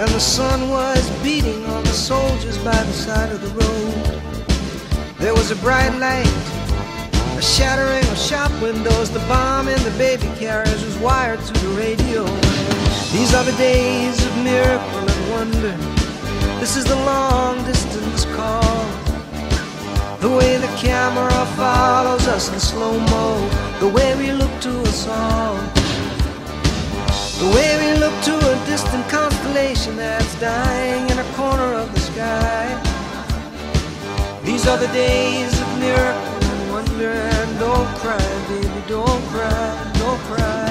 and the sun was beating on the soldiers by the side of the road. There was a bright light, a shattering of shop windows. The bomb in the baby carriage was wired to the radio. These are the days of miracle and wonder. This is the long distance call. The way the camera follows us in slow-mo, the way we look to us all, the way we look to a distant constellation that's dying in a corner of the sky. These are the days of miracle and wonder. And don't cry, baby, don't cry, don't cry.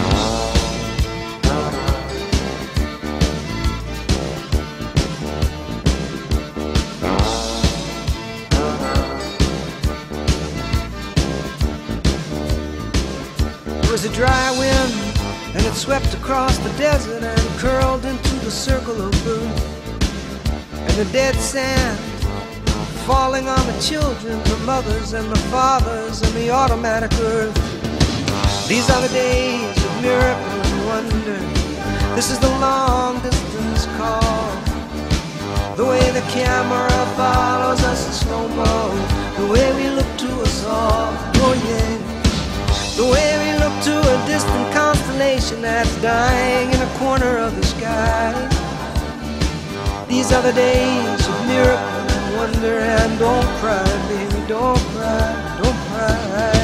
It was a dry wind, and it swept across the desert and curled into the circle of blue. And the dead sand falling on the children, the mothers and the fathers and the automatic earth. These are the days of miracle and wonder. This is the long distance call. The way the camera follows us in slow-mo, the way we look to us all, oh yeah. The way we look to a distant constellation that's dying in a corner of the sky. These are the days of miracle and wonder. And don't cry, baby, don't cry, don't cry.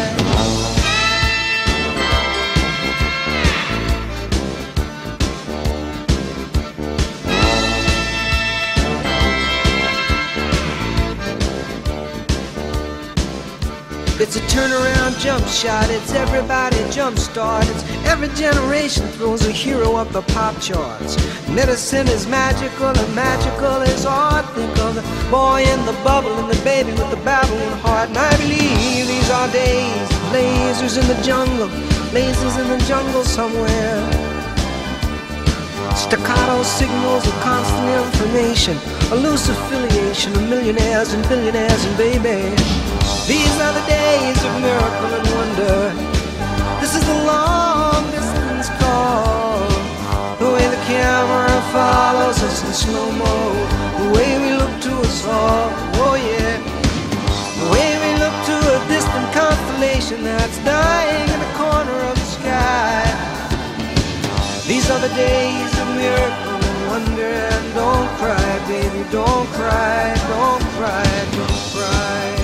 It's a turnaround jump shot, it's everybody jump start. It's every generation throws a hero up the pop charts. Medicine is magical and magical is art. Think of the boy in the bubble and the baby with the babbling heart. And I believe these are days of lasers in the jungle, lasers in the jungle somewhere. Staccato signals of constant information, a loose affiliation of millionaires and billionaires and baby. These are the days of miracle and wonder. This is the long distance call. The way the camera follows us in slow-mo, the way we look to us all, oh yeah. The way we look to a distant constellation that's dying in the corner of the sky. These are the days of miracle and wonder. And don't cry, baby, don't cry, don't cry, don't cry.